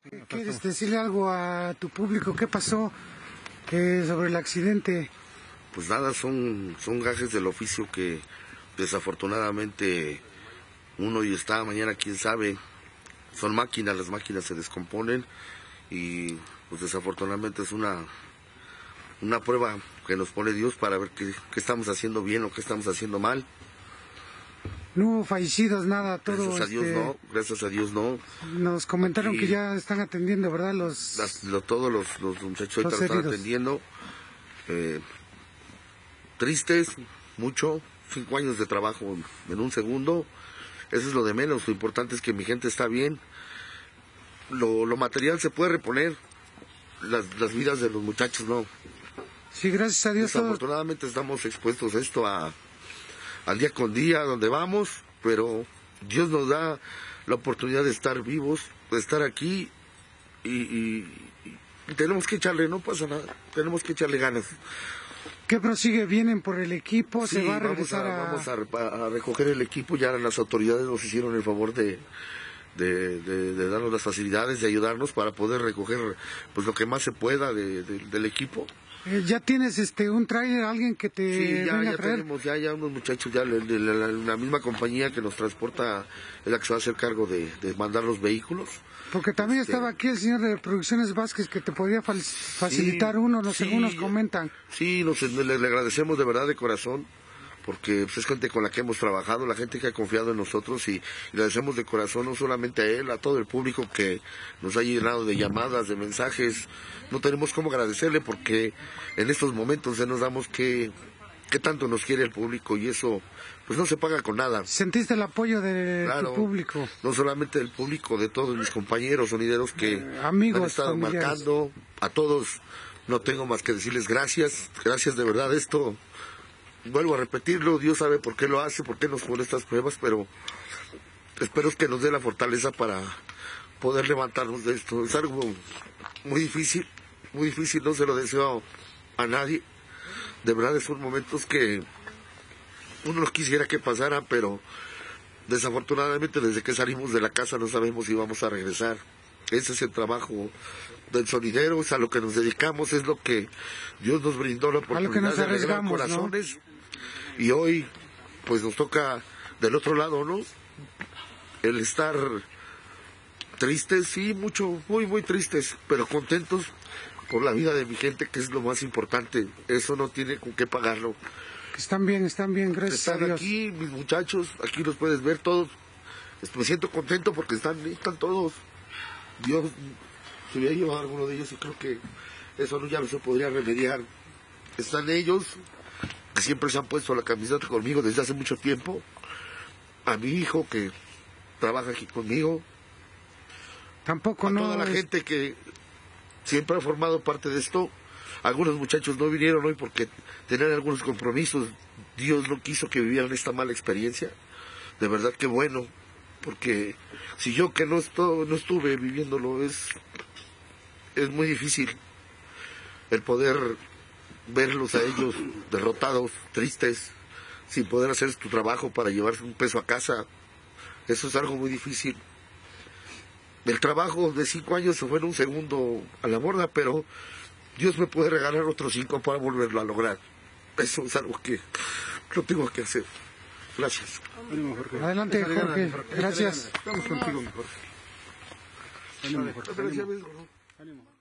¿Quieres decirle algo a tu público? ¿Qué pasó sobre el accidente? Pues nada, son gajes del oficio que desafortunadamente uno y está, mañana quién sabe. Son máquinas, las máquinas se descomponen y pues desafortunadamente es una prueba que nos pone Dios para ver qué estamos haciendo bien o qué estamos haciendo mal. No hubo fallecidos, nada, todo. Gracias a Dios no, gracias a Dios no. Nos comentaron Aquí, que ya están atendiendo, ¿verdad? Todos los muchachos ahorita lo están atendiendo. Tristes, mucho, 5 años de trabajo en un segundo. Eso es lo de menos, lo importante es que mi gente está bien. Lo material se puede reponer, las vidas de los muchachos no. Sí, gracias a Dios. Desafortunadamente estamos expuestos a esto al día con día, donde vamos, pero Dios nos da la oportunidad de estar vivos, de estar aquí y tenemos que echarle, no pasa nada, tenemos que echarle ganas. ¿Qué prosigue? ¿Vienen por el equipo? Sí, ¿Se va a regresar vamos a recoger el equipo, ya las autoridades nos hicieron el favor de darnos las facilidades, de ayudarnos para poder recoger pues lo que más se pueda del equipo. ¿Ya tienes un tráiler, alguien que te venga a traer? Tenemos ya unos muchachos, ya la misma compañía que nos transporta es la que se va a hacer cargo de mandar los vehículos. Porque también estaba aquí el señor de Producciones Vázquez que te podía facilitar según nos comentan. Sí, le agradecemos de verdad de corazón, porque pues, es gente con la que hemos trabajado, la gente que ha confiado en nosotros y le agradecemos de corazón no solamente a él, a todo el público que nos ha llenado de llamadas, de mensajes. No tenemos cómo agradecerle porque en estos momentos nos damos que tanto nos quiere el público y eso pues no se paga con nada. ¿Sentiste el apoyo de tu público? No solamente del público, de todos mis compañeros sonideros que amigos, han estado marcando, a todos no tengo más que decirles gracias de verdad. Esto, vuelvo a repetirlo, Dios sabe por qué lo hace, por qué nos pone estas pruebas, pero espero que nos dé la fortaleza para poder levantarnos de esto. Es algo muy difícil, no se lo deseo a nadie. De verdad son momentos que uno no quisiera que pasara, pero desafortunadamente desde que salimos de la casa no sabemos si vamos a regresar. Ese es el trabajo del sonidero, es a lo que nos dedicamos, es lo que Dios nos brindó la oportunidad de alegrar corazones, ¿no? Y hoy pues nos toca del otro lado, ¿no? El estar tristes, sí, muy tristes, pero contentos por la vida de mi gente, que es lo más importante. Eso no tiene con qué pagarlo. Están bien, gracias a Dios. Están aquí, mis muchachos, aquí los puedes ver todos. Me siento contento porque están todos. Dios se hubiera llevado a alguno de ellos y creo que eso ya no se podría remediar. Están ellos, que siempre se han puesto la camiseta conmigo desde hace mucho tiempo. A mi hijo, que trabaja aquí conmigo. Tampoco, toda la gente que siempre ha formado parte de esto. Algunos muchachos no vinieron hoy porque tenían algunos compromisos. Dios no quiso que vivieran esta mala experiencia. De verdad que bueno, porque si yo que no estuve viviéndolo, es muy difícil el poder verlos a ellos derrotados, tristes, sin poder hacer tu trabajo para llevarse un peso a casa. Eso es algo muy difícil. El trabajo de 5 años se fue en un segundo a la borda, pero Dios me puede regalar otros 5 para volverlo a lograr. Eso es algo que lo tengo que hacer. Gracias. Adelante, Jorge. Gracias. Estamos contigo, mejor. Gracias.